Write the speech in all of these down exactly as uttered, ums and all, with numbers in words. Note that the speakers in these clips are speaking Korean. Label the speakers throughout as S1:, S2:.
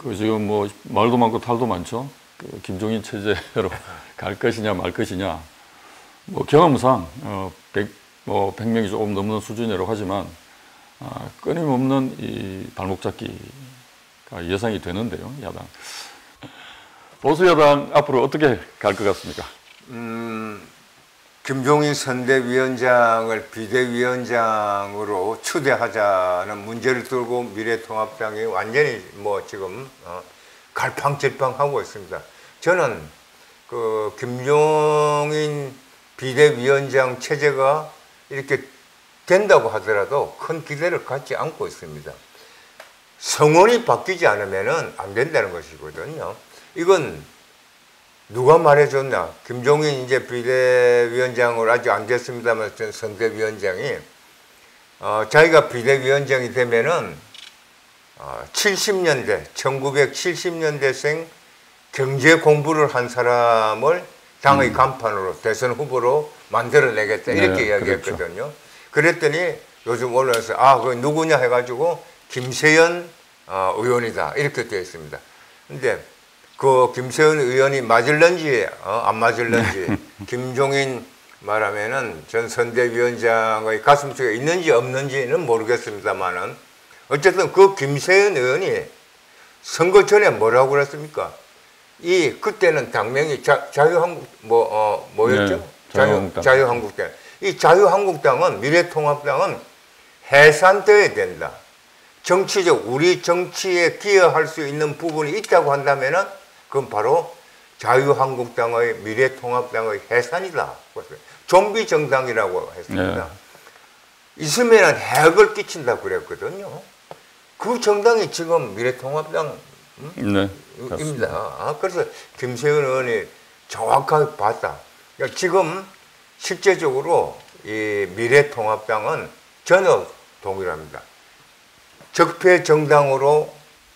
S1: 그 지금 뭐 말도 많고 탈도 많죠. 그 김종인 체제로 갈 것이냐 말 것이냐. 뭐 경험상 어, 백, 뭐 백 명이 조금 넘는 수준이라고 하지만 아, 끊임없는 이 발목 잡기가 예상이 되는데요, 야당. 보수 야당 앞으로 어떻게 갈 것 같습니까?
S2: 음, 김종인 선대위원장을 비대위원장으로 추대하자는 문제를 들고 미래통합당이 완전히 뭐 지금 어, 갈팡질팡하고 있습니다. 저는 그 김종인 비대위원장 체제가 이렇게 된다고 하더라도 큰 기대를 갖지 않고 있습니다. 성원이 바뀌지 않으면 안 된다는 것이거든요. 이건 누가 말해줬나? 김종인 이제 비대위원장으로 아직 안 됐습니다만 선대위원장이 어, 자기가 비대위원장이 되면은 어, 칠십 년대, 천구백칠십 년대생 경제 공부를 한 사람을 당의 음. 간판으로 대선 후보로 만들어내겠다 이렇게 네, 이야기했거든요. 그렇죠. 그랬더니 요즘 언론에서 아, 그 누구냐 해가지고 김세연 어, 의원이다 이렇게 되어 있습니다. 근데 그 김세연 의원이 맞을런지 어, 안 맞을런지 김종인 말하면은 전 선대위원장의 가슴속에 있는지 없는지는 모르겠습니다만은 어쨌든 그 김세연 의원이 선거 전에 뭐라고 그랬습니까? 이 그때는 당명이 자, 자유한국 뭐 어, 뭐였죠? 네, 자유한국당. 자유, 자유한국당. 이 자유한국당은 미래통합당은 해산되어야 된다. 정치적 우리 정치에 기여할 수 있는 부분이 있다고 한다면은 그건 바로 자유한국당의 미래통합당의 해산이다. 좀비 정당이라고 했습니다. 네. 있으면 해악을 끼친다 그랬거든요. 그 정당이 지금 미래통합당 음? 네, 입니다. 아, 그래서 김세연 의원이 정확하게 봤다. 그러니까 지금 실제적으로 이 미래통합당은 전혀 동일합니다. 적폐 정당으로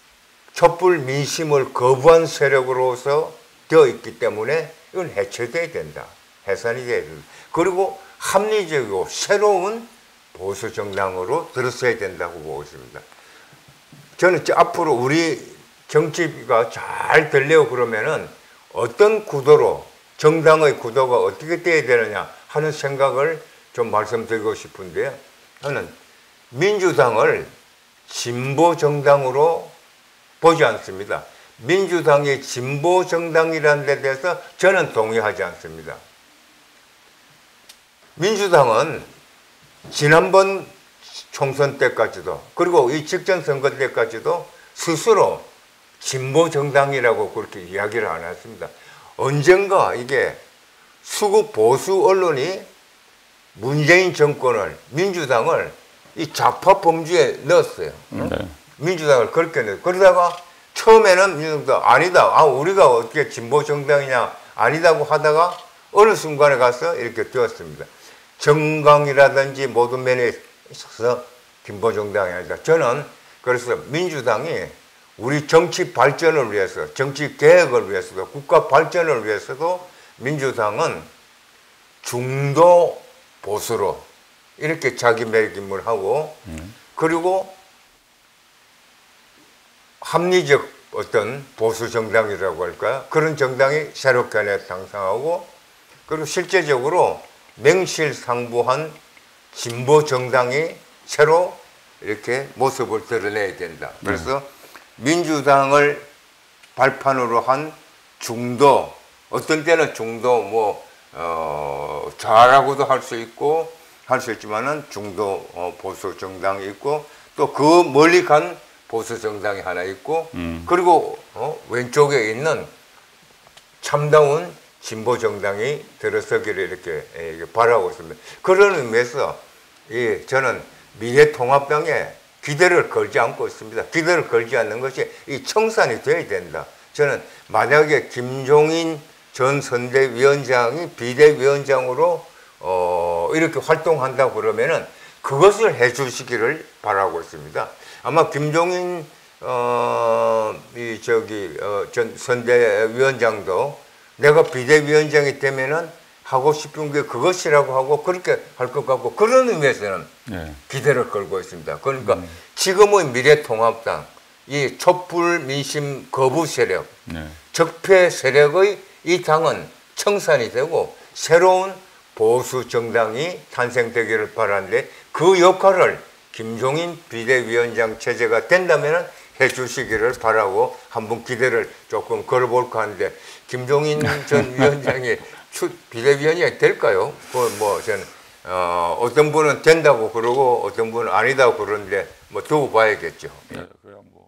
S2: 촛불 민심을 거부한 세력으로서 되어 있기 때문에 이건 해체돼야 된다. 해산이 돼야 된다. 그리고 합리적이고 새로운 보수 정당으로 들어서야 된다고 보고 있습니다. 저는 앞으로 우리 정치가 잘 되려고 그러면은 어떤 구도로 정당의 구도가 어떻게 돼야 되느냐 하는 생각을 좀 말씀드리고 싶은데요. 저는 민주당을 진보 정당으로 보지 않습니다. 민주당이 진보 정당이라는 데 대해서 저는 동의하지 않습니다. 민주당은 지난번 총선 때까지도 그리고 이 직전 선거 때까지도 스스로 진보 정당이라고 그렇게 이야기를 안 했습니다. 언젠가 이게 수구 보수 언론이 문재인 정권을 민주당을 이 좌파 범주에 넣었어요. 네. 민주당을 그렇게 넣었어요. 그러다가 처음에는 민주당도 아니다. 아, 우리가 어떻게 진보 정당이냐 아니다고 하다가 어느 순간에 가서 이렇게 되었습니다. 정강이라든지 모든 면에 있어서 진보 정당이 아니다. 저는 그래서 민주당이 우리 정치 발전을 위해서, 정치 개혁을 위해서도, 국가 발전을 위해서도 민주당은 중도 보수로 이렇게 자기매김을 하고 음. 그리고 합리적 어떤 보수 정당이라고 할까요? 그런 정당이 새롭게 하나 당상하고 그리고 실제적으로 명실상부한 진보 정당이 새로 이렇게 모습을 드러내야 된다. 그래서 음. 민주당을 발판으로 한 중도, 어떤 때는 중도 뭐 어, 좌라고도 할 수 있고 할 수 있지만은 중도 어, 보수 정당이 있고 또 그 멀리 간 보수 정당이 하나 있고 음. 그리고 어, 왼쪽에 있는 참다운 진보 정당이 들어서기를 이렇게, 이렇게 바라고 있습니다. 그런 의미에서 이 저는 미래통합당에 기대를 걸지 않고 있습니다. 기대를 걸지 않는 것이 이 청산이 돼야 된다. 저는 만약에 김종인 전 선대위원장이 비대위원장으로 어, 이렇게 활동한다고 그러면은 그것을 해주시기를 바라고 있습니다. 아마 김종인 어, 이 저기 어, 전 선대위원장도 내가 비대위원장이 되면은 하고 싶은 게 그것이라고 하고 그렇게 할 것 같고 그런 의미에서는 네. 기대를 걸고 있습니다. 그러니까 음. 지금의 미래통합당 이 촛불 민심 거부 세력,
S1: 네.
S2: 적폐 세력의 이 당은 청산이 되고 새로운 보수 정당이 탄생되기를 바라는데 그 역할을 김종인 비대위원장 체제가 된다면 해주시기를 바라고 한번 기대를 조금 걸어볼까 하는데 김종인 전 위원장이 추, 비대위원장이 될까요? 그 뭐 저는 어, 어떤 분은 된다고 그러고 어떤 분은 아니다고 그러는데 뭐 두고 봐야겠죠.
S1: 네, 그래 뭐.